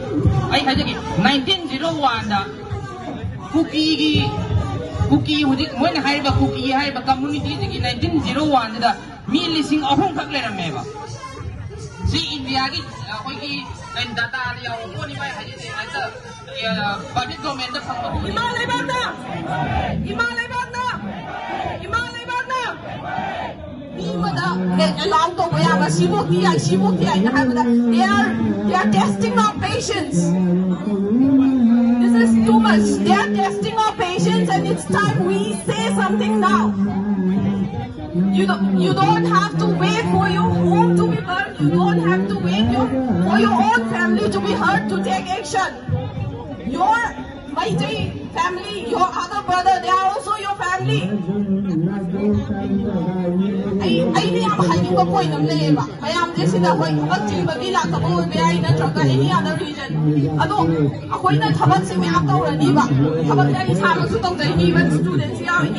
I had 1901 Cookie when I have a cookie, I have a community in 1901 the Millicing of home Meva. See India and data budget domain of they are testing our patience. This is too much. They are testing our patience, and it's time we say something now. You don't have to wait for your home to be burned. You don't have to wait for your own family to be hurt to take action. Your Mighty family, your other brother, they are also your family. I am a point of labor. I am this in a way of any other region. I don't, students here.